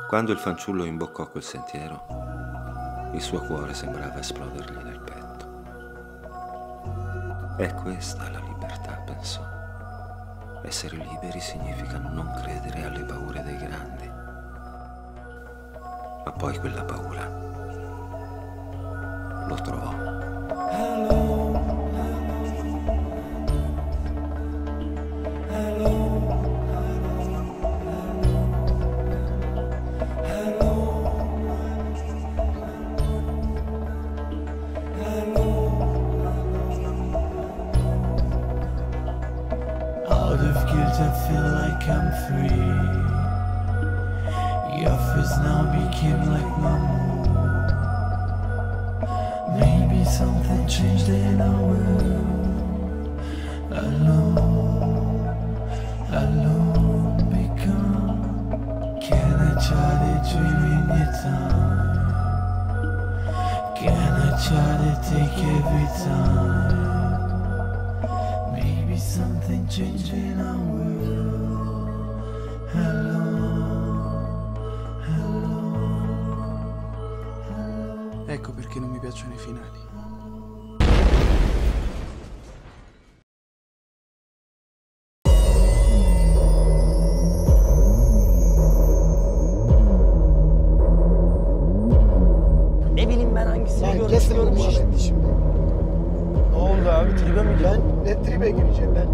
Quando il fanciullo imboccò quel sentiero, il suo cuore sembrava esplodergli nel petto. È questa la libertà, pensò. Essere liberi significa non credere alle paure dei grandi. Ma poi quella paura lo trovò. Out of guilt I feel like I'm free. Your face now became like my mood. Maybe something changed in our world. Alone, alone become. Can I try to dream in your time? Can I try to take every time? Maybe something changed in our world. Hello, hello, hello. Ecco perché non mi piacciono i finali. Ne bileyim ben hangisini Lan görmek kesin istiyorum bu işte. muhabbeti şimdi. Ne oldu abi? Tribe mi girdin? Ne tribe gireceğim ben?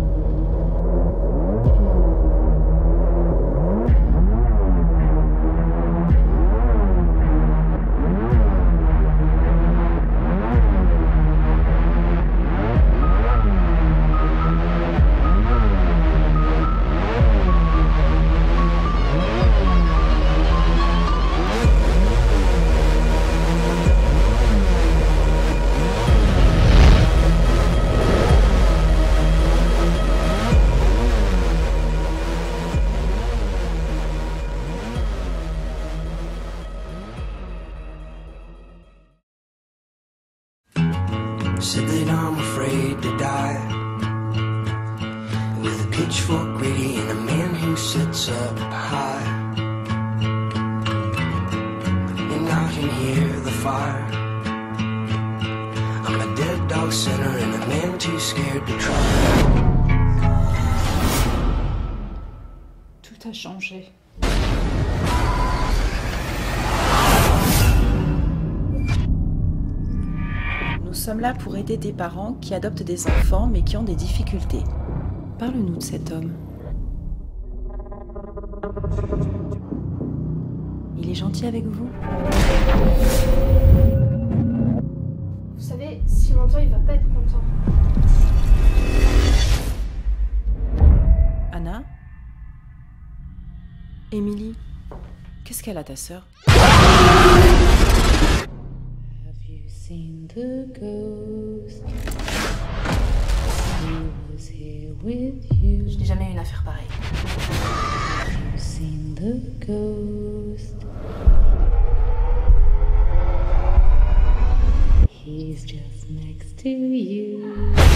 Said that I'm afraid to die. With a pitchfork ready and a man who sits up high. And I can hear the fire. I'm a dead dog sinner and a man too scared to try. Tout a changé. Nous sommes là pour aider des parents qui adoptent des enfants mais qui ont des difficultés. Parle-nous de cet homme. Il est gentil avec vous? Vous savez, si m'entend, il va pas être content. Anna? Émilie? Qu'est-ce qu'elle a, ta sœur? Seen the ghost who was here with you. Je n'ai jamais eu une affaire pareille. Have you seen the ghost? He's just next to you.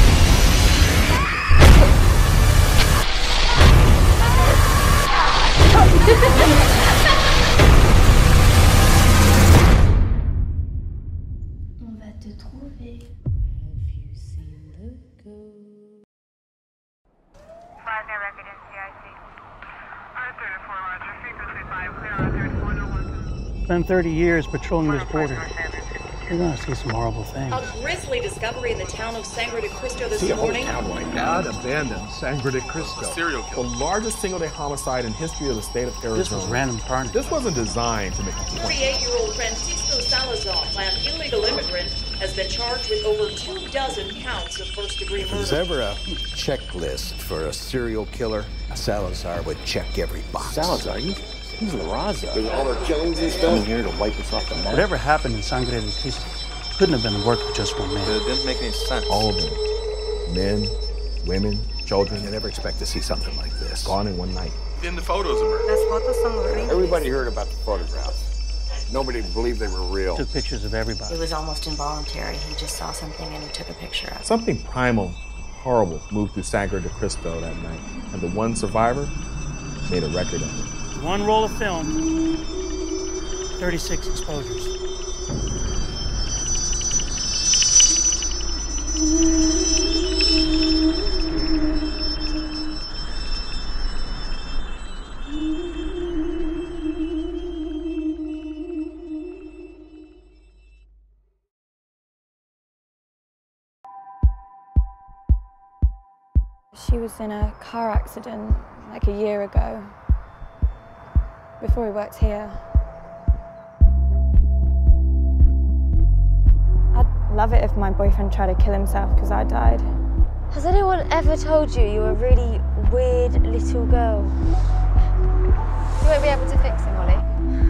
On va te trouver. Have you seen the ghost? Flag record in CIC. I-34 Roger, frequency 5, clear on 34 Spent 30 years patrolling this border. You're gonna see some horrible things. A grisly discovery in the town of Sangre de Cristo this morning. God abandoned Sangre de Cristo. Serial killer. The largest single-day homicide in history of the state of Arizona. This was random carnage. This wasn't designed to make a point. 38-year-old Francisco Salazar, an illegal immigrant, has been charged with over 24 counts of first-degree If there's murder. ever a checklist for a serial killer, Salazar would check every box. Salazar, he's La Raza. There's all their killings and stuff. Coming here to wipe us off the map. Whatever happened in Sangre de Cristo couldn't have been the work of just one man. It didn't make any sense. All of them. Men, women, children. You never expect to see something like this. Gone in one night. Then the photos emerged. Everybody heard about the photographs. Nobody believed they were real. Took pictures of everybody. It was almost involuntary. He just saw something and he took a picture of it. Something primal, horrible moved through Sangre de Cristo that night. And the one survivor made a record of it. One roll of film 36 exposures. She was in a car accident like a year ago, before we worked here. I'd love it if my boyfriend tried to kill himself because I died. Has anyone ever told you you're a really weird little girl? You won't be able to fix him, Ollie.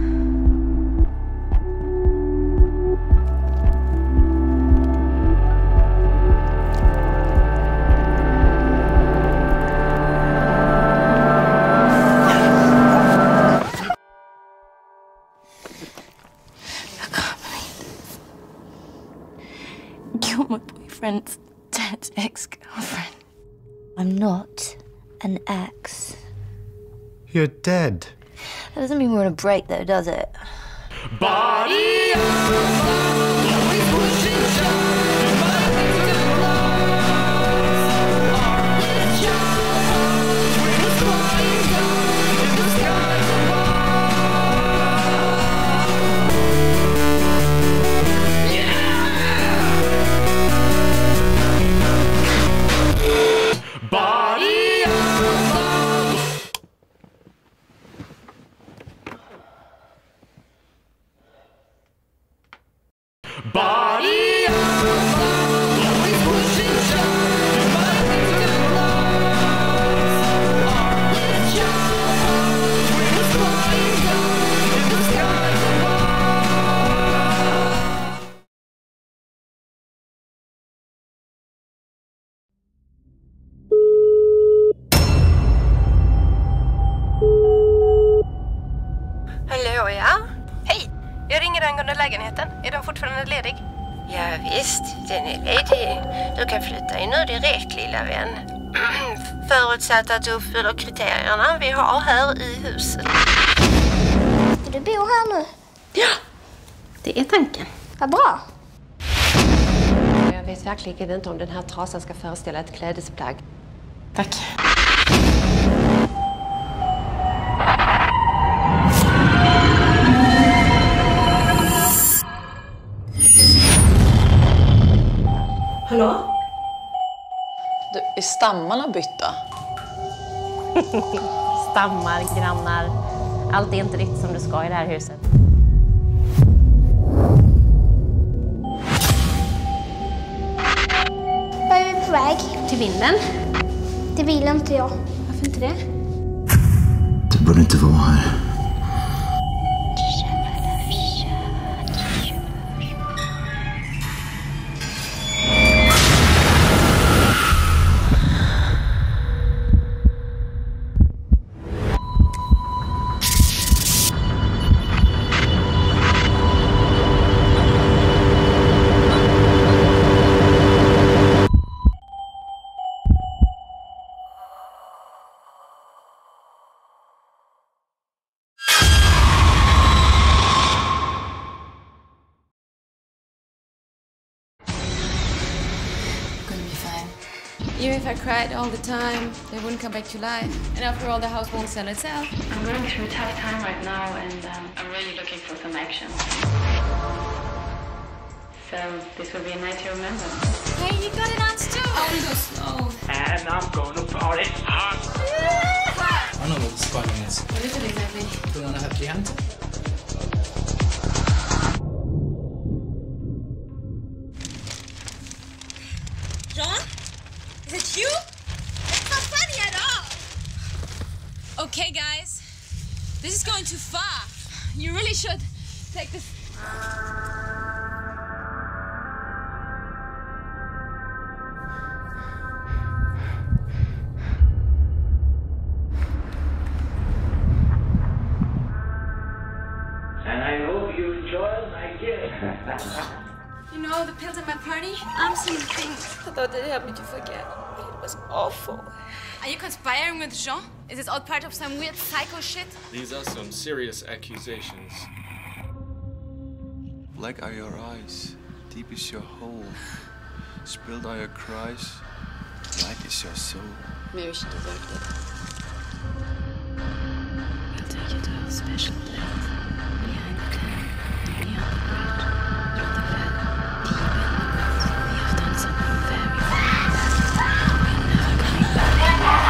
You're my boyfriend's dad's ex-girlfriend. I'm not an ex. You're dead. That doesn't mean we're on a break, though, does it? Body Hallå, ja? Hej! Jag ringer angående lägenheten. Är den fortfarande ledig? Ja, visst, den är ledig. Du kan flytta in nu direkt, lilla vän. Förutsatt att du uppfyller kriterierna vi har här i huset. Ska du bo här nu? Ja, det är tanken. Vad bra. Jag vet verkligen inte om den här trasan ska föreställa ett klädesplagg. Tack. Hallå? Du, är stammarna bytta? Stammar, grannar. Allt är inte riktigt som det ska i det här huset. Var är vi på väg? Till vinden. Det vill inte jag. Varför inte det? Du borde inte vara här. Even if I cried all the time, they wouldn't come back to life. And after all, the house won't sell itself. I'm going through a tough time right now, and I'm really looking for some action. So this will be a night to remember. Hey, you got it on too! Oh, we go slow. And I'm gonna party hard. I know what the spotting is. What is it exactly? Put on a happy hand. John? Is it you? It's not funny at all! Okay, guys. This is going too far. You really should take this... And I hope you enjoy my gift. You know, the pills at my party? I'm seeing things. I thought they'd help me to forget. But it was awful. Are you conspiring with Jean? Is this all part of some weird psycho shit? These are some serious accusations. Black are your eyes, deep is your hole. Spilled are your cries, light is your soul. Maybe she deserved it. We'll take you to a special place. Behind the cave, beyond the bridge, through the valley, deep in the woods. We have done something very, very bad. We're never coming back.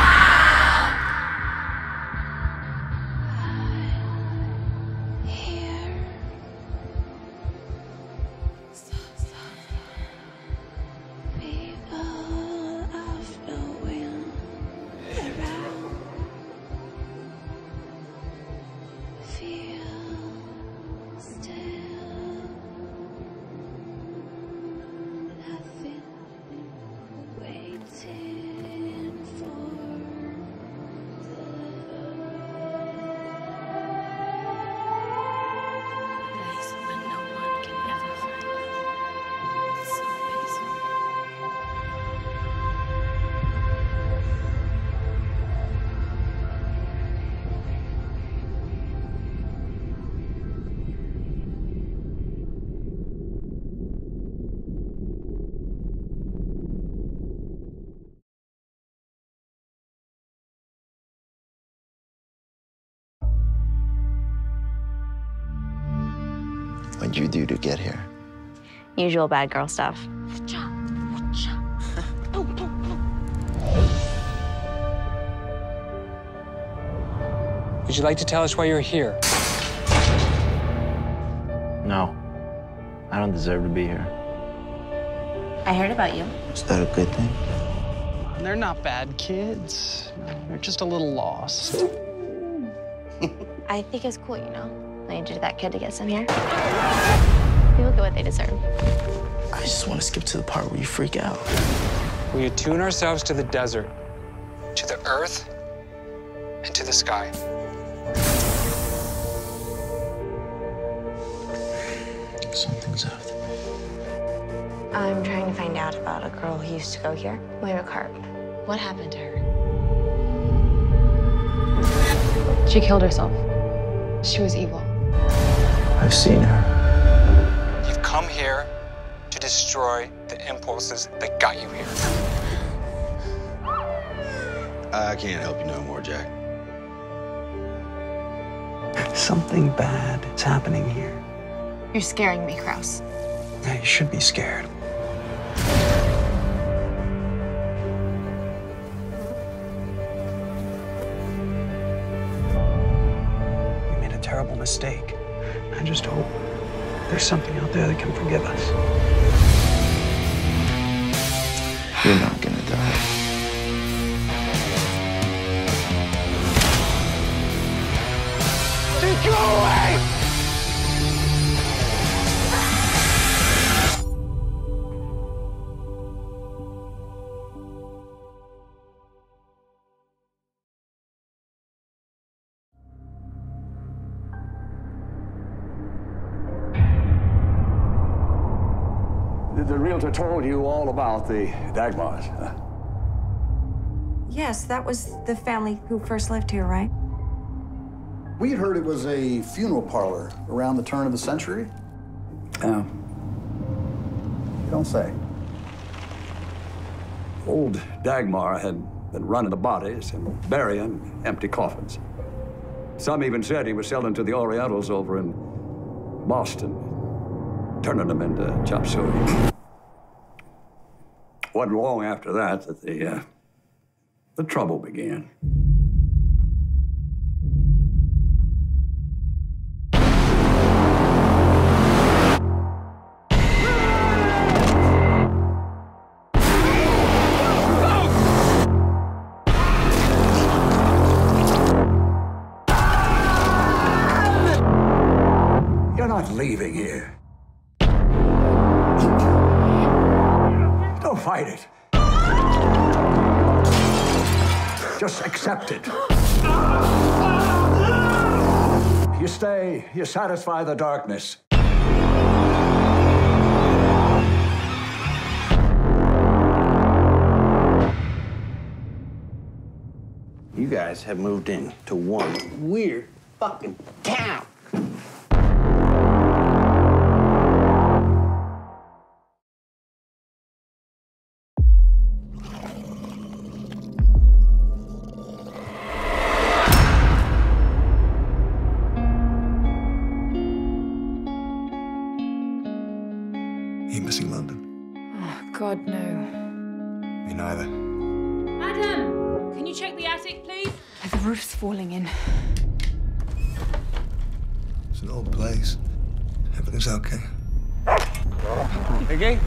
What'd you do to get here? Usual bad girl stuff. Would you like to tell us why you're here? No. I don't deserve to be here. I heard about you. Is that a good thing? They're not bad kids. They're just a little lost. I think it's cool, you know? I injured that kid to get some here. People get what they deserve. I just want to skip to the part where you freak out. We attune ourselves to the desert, to the earth, and to the sky. Something's out there. I'm trying to find out about a girl who used to go here, Moira Karp. What happened to her? She killed herself. She was evil. I've seen her. You've come here to destroy the impulses that got you here. I can't help you no more, Jack. Something bad is happening here. You're scaring me, Kraus. Yeah, you should be scared. We made a terrible mistake. I just hope there's something out there that can forgive us. You're not gonna die. Just go away! The realtor told you all about the Dagmars, huh? Yes, that was the family who first lived here, right? We had heard it was a funeral parlor around the turn of the century. You don't say. Old Dagmar had been running the bodies and burying empty coffins. Some even said he was selling to the Orientals over in Boston, turning them into chop suey. Wasn't long after that the trouble began. You're not leaving here. Don't fight it. Just accept it. You stay, you satisfy the darkness. You guys have moved in to one weird fucking town. roof's falling in. It's an old place. Everything's okay. Okay?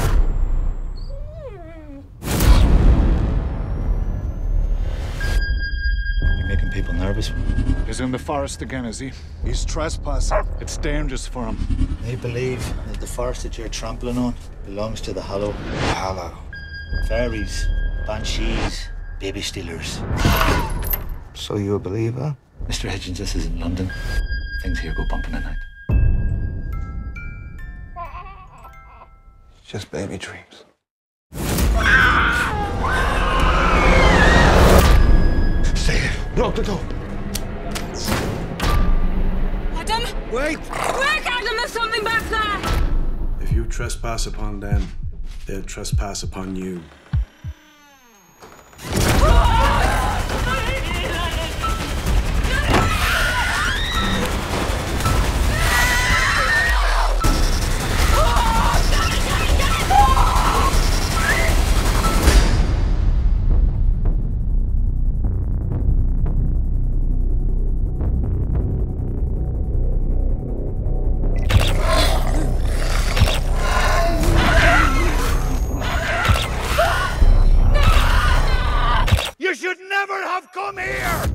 You're making people nervous. He's in the forest again, is he? He's trespassing. It's dangerous for him. They believe that the forest that you're trampling on belongs to the Hollow. Hollow. Fairies, banshees, baby stealers. So you a believer? Mr. Hitchens, this is in London. Things here go bumping at night. Just baby dreams. Say it. Lock the door. Adam! Wait! Quick, Adam, there's something back there! If you trespass upon them, they'll trespass upon you. You should never have come here!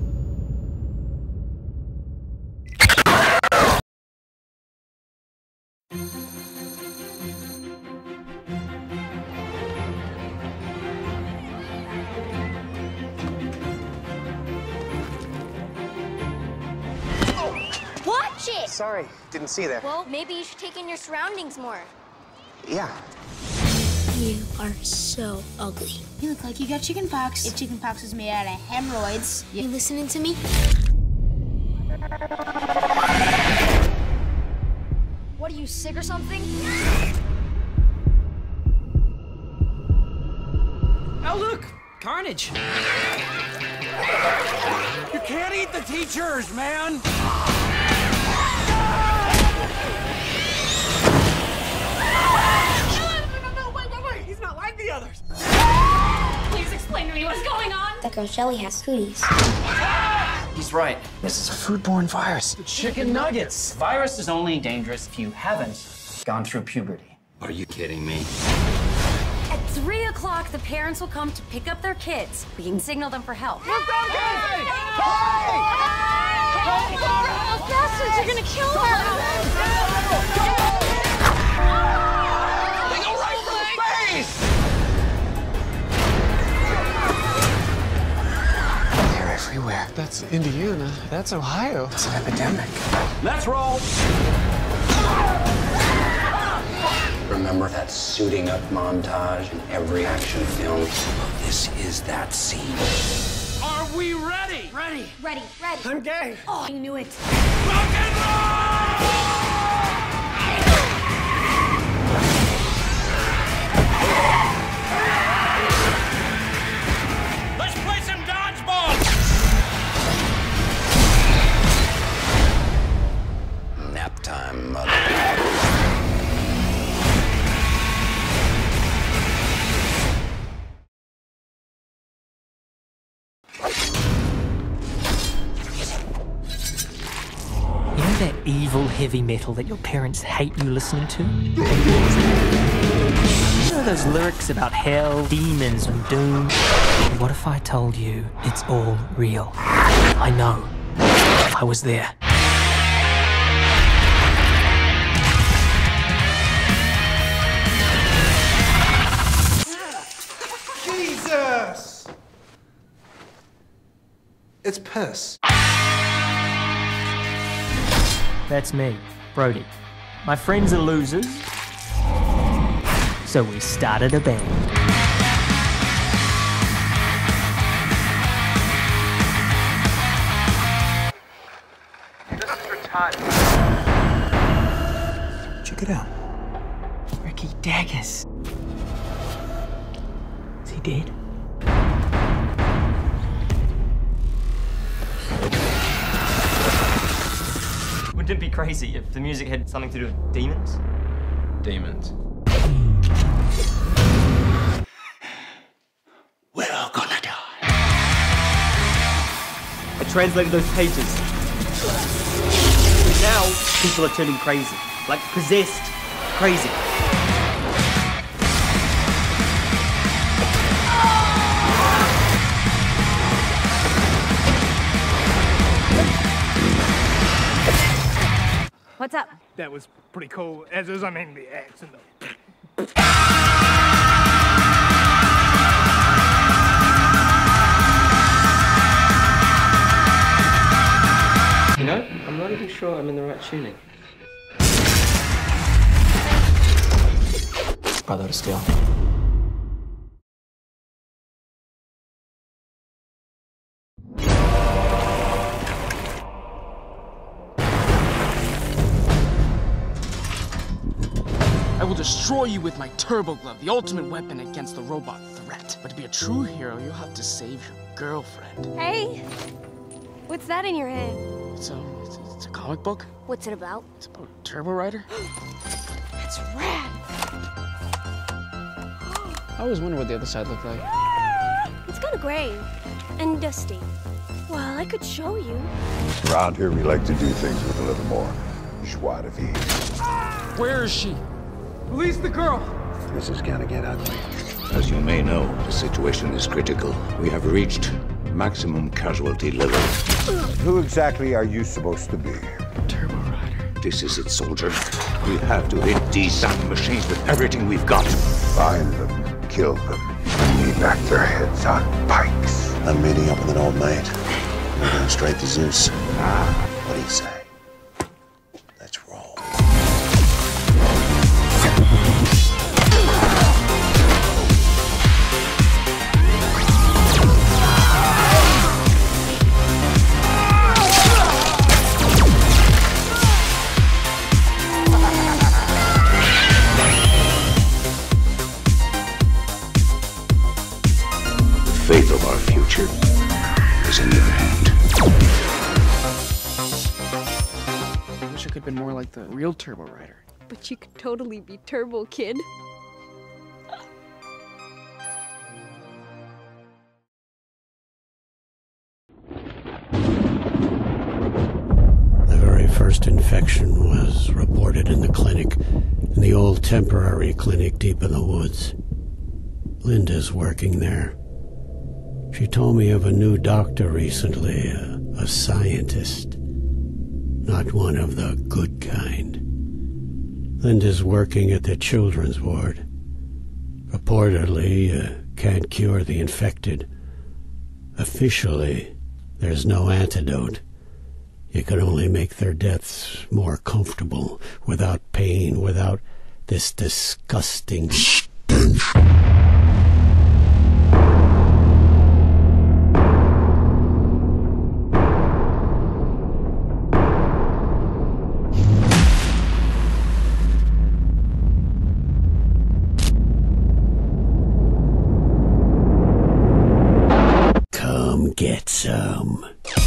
Watch it! Sorry, didn't see there. Well, maybe you should take in your surroundings more. Yeah. You are so ugly. You look like you got chicken pox. If chicken pox was made out of hemorrhoids. You listening to me? What are you, sick or something? Oh, look! Carnage! You can't eat the teachers, man! Wait! He's not like the others! Please explain to me what's going on. That girl Shelly has cooties. He's right. This is a foodborne virus. Chicken nuggets. Virus is only dangerous if you haven't gone through puberty. Are you kidding me? At 3 o'clock, the parents will come to pick up their kids. We can signal them for help. Hey! Those bastards are gonna kill her! They go right for the face! They're everywhere. That's Indiana. That's Ohio. It's an epidemic. Let's roll! Remember that suiting up montage in every action film? This is that scene. Are we ready? Ready. I'm gay. Oh, I knew it. Rock and roll! Let's play some dodgeball! Nap time, mother. You know that evil heavy metal that your parents hate you listening to? You know those lyrics about hell, demons, and doom? What if I told you it's all real? I know. I was there. Jesus! It's piss. That's me, Brody. My friends are losers, so we started a band. This is for Todd. Check it out. Ricky Daggers. Is he dead? Wouldn't it be crazy if the music had something to do with demons? Demons. We're all gonna die. I translated those pages. Now, people are turning crazy. Like possessed. Crazy. What's up? That was pretty cool. As is, I mean, the accent. You know, I'm not even sure I'm in the right tuning. Brother to steal. I will destroy you with my Turbo Glove, the ultimate weapon against the robot threat. But to be a true hero, you'll have to save your girlfriend. Hey, what's that in your hand? It's a comic book. What's it about? It's about Turbo Rider. That's rad. I always wonder what the other side looked like. It's kind of gray and dusty. Well, I could show you. Around here, we like to do things with a little more joie de vivre. Where is she? Release the girl. This is gonna get ugly. As you may know, the situation is critical. We have reached maximum casualty level. Who exactly are you supposed to be? Turbo Rider. This is it, soldier. We have to hit these damn machines with everything we've got. Find them, kill them, and knee back their heads on pikes. I'm meeting up with an old mate. We're going straight to Zeus. What do you say? Let's roll. The fate of our future is in your hand. I wish I could have been more like the real Turbo Rider. But you could totally be Turbo Kid. The very first infection was reported in the clinic, in the old temporary clinic deep in the woods. Linda's working there. She told me of a new doctor recently, a scientist. Not one of the good kind. Linda's working at the children's ward. Reportedly, can't cure the infected. Officially, there's no antidote. You can only make their deaths more comfortable, without pain, without this disgusting stench. Come get some.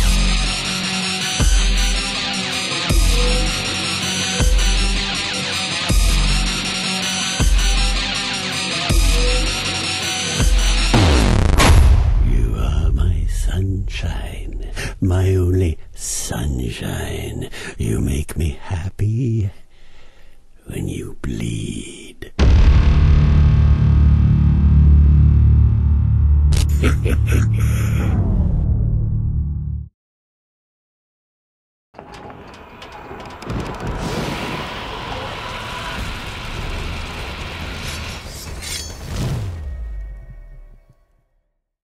You are my sunshine, my only sunshine. You make me happy when you bleed.